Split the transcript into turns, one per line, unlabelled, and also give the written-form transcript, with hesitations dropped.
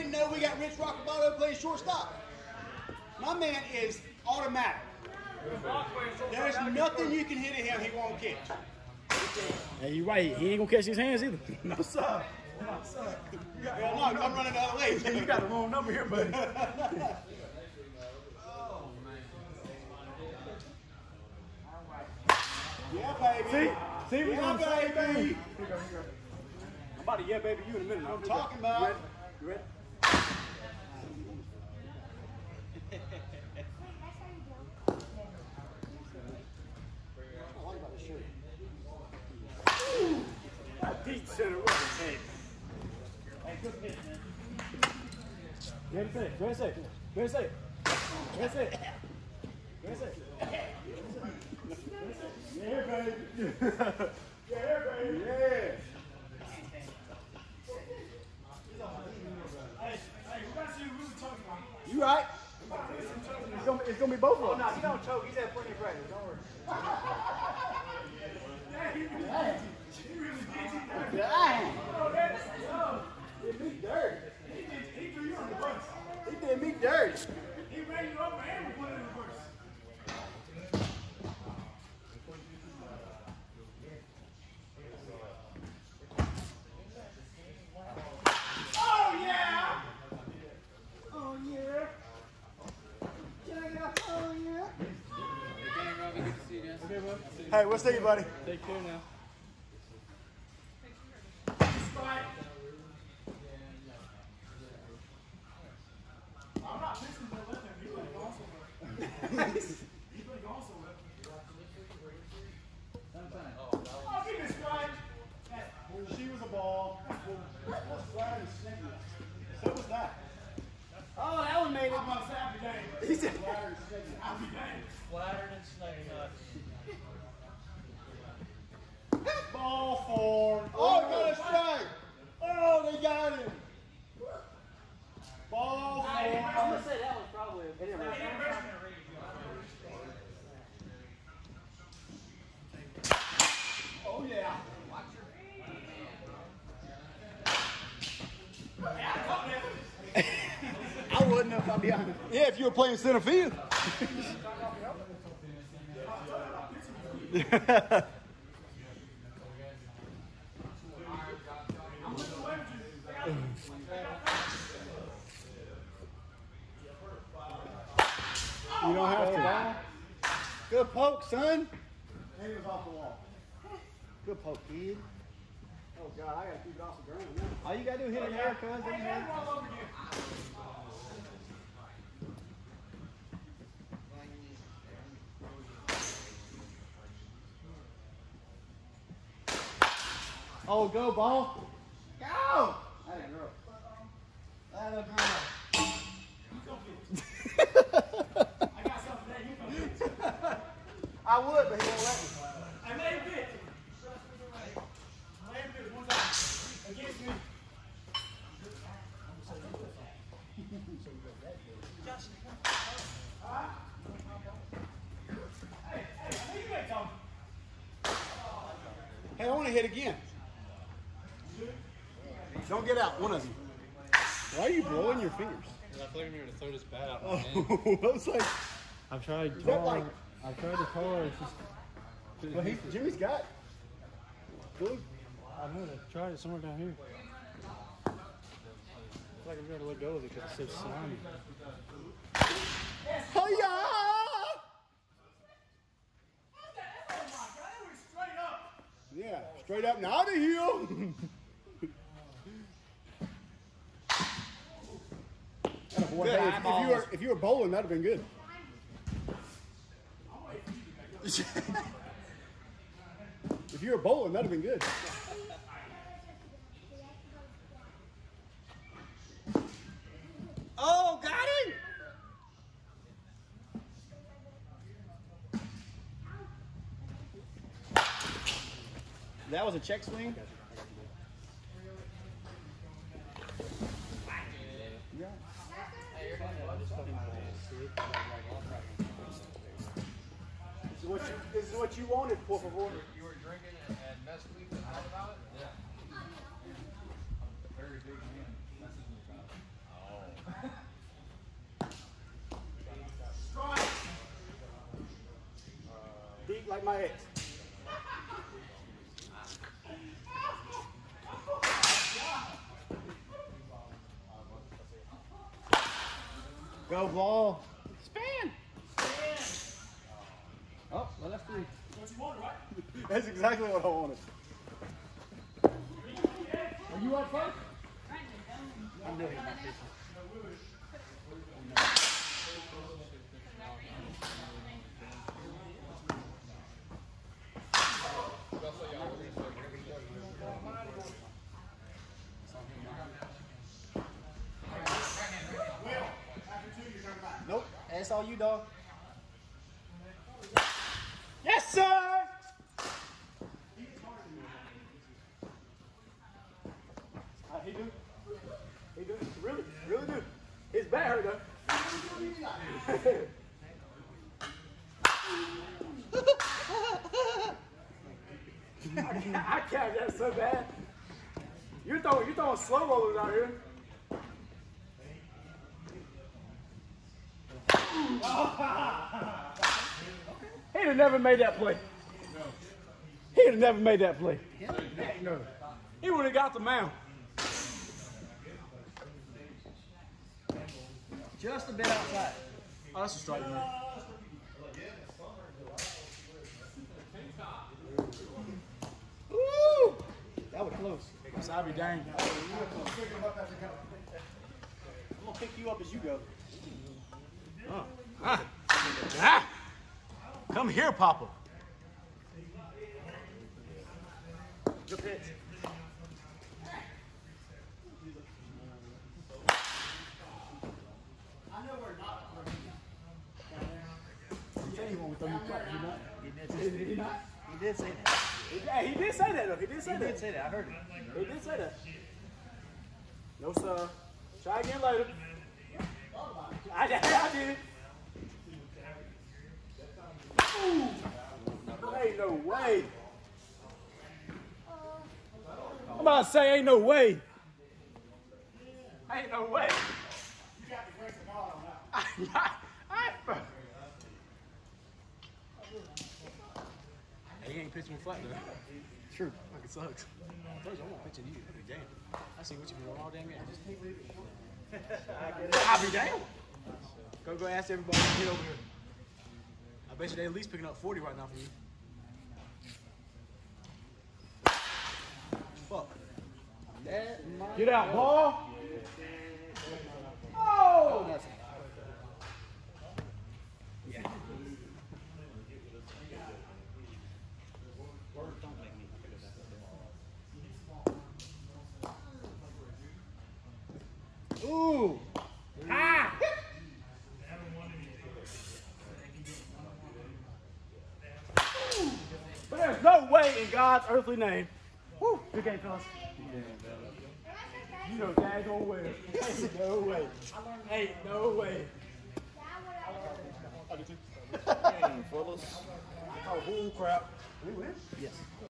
didn't know we got Rich Rockabato playing shortstop. My man is automatic. There's nothing you can hit at him he won't catch.
Yeah, you're right. He ain't gonna catch his hands either.
No, sir. No, sir. Well, no, I'm running the other way.
You got the wrong number here, buddy.
Yeah, baby.
See, we
yeah, baby.
I'm about to baby you in a minute.
I'm talking about.
You ready? Deep center right. Hey, good pitch, man. Ready, set. Ready, set. Ready, set. Ready, set. Ready, set. Yeah, baby. Yeah, baby. Yeah. Hey, we gotta see who really talking about.
You right?
It's gonna be both of them. No, he don't choke. He's had plenty of practice. Don't worry.
Dang. He did me dirty.
He threw you in the bus.
He did me dirty.
He ran you over and we put it in reverse. Oh yeah!
Oh yeah. Check it out. Oh yeah.
Okay, bud.
Hey, what's that, buddy?
Take care now. I'm not missing the left hand. He's playing also well. He's playing also well. Oh, give me strike.
She was a ball. Flat and sneaky. So was that. Oh, that one made it.
I'm about to say happy day.
He said flat and sneaky.
Happy day.
Flattered and snagging nuts.
Ball four. Oh, got a strike. Oh, they got him. Ball four.
I'm gonna say that was probably a
Oh, yeah. I wouldn't if I'll be honest. Yeah, if you were playing center field. You don't have to. Good poke, son. And he was off the wall. Good poke, kid. Oh, God, I got to keep it off the ground now. All you got to do is hit it there, cuz. Oh, go, ball. Go! That ain't girl. That a girl.
I got something that you can do.
I would, but he won't let me.
I made a pitch. Made a pitch one time. Against me. Hey, I think you ain't talking.
Hey, I want to hit again. Don't get out, one of you. Why are you blowing your fingers?
I feel like I'm going to throw this bat out.
Oh, I was like,
I've tried
is that like,
I've tried the car. It's just.
well, Jimmy's got good.
I know. I tried it somewhere down here. I feel like I'm going to let go of it because it's so slimy.
Hiya! Yeah, straight up and out of here. Good. If you were bowling, that'd have been good. If you were bowling, that'd have been good. Oh, got him! That was a check swing. Yeah. This is what you wanted, por favor.
You were drinking and messed with and thought about it? Yeah. Very big man. Messaged me about it.
like my ex. Go ball. Span. Oh, well that's 3.
What you want, right?
That's exactly what I wanted.
Are you up first?
I'm doing it. Nope, that's all you, dog. Yes, sir! He do. He do. Really do. His back hurt though. I catch that so bad. You're throwing slow rollers out here. He'd have never made that play. He'd have never made that play. No. He would have got the mound.
Just a bit outside.
Oh, that's a strike, man. Woo! That was close.
So I'll be dang.
I'm gonna pick you up as you go.
Come here, Papa.
Good pitch. I know we're not.
He said he won't throw you flat. Did he not?
Did he not? He did say that.
Yeah, he did say that though. He did say
He
that.
did say that. I heard it.
He did say that. No, sir. Try again later. I did. Ooh. Ain't no way. I'm about to say, ain't no way. Ain't no way.
You got to break the ball on that.
He ain't pitching flat though.
True.
Fucking sucks. First, I'm gonna pitch you every game. I see what you been doing all damn game. I'll be damn. Go ask everybody to get over here. I bet you they at least picking up 40 right now for you. Fuck. Get out, ball. Oh!
Yeah. Ooh! Ah!
But there's no way in God's earthly name. Woo! Good game, fellas. You know daggone well. Ain't no way. Ain't no way.
Hey, fellas.
Oh, bull crap.
Yes.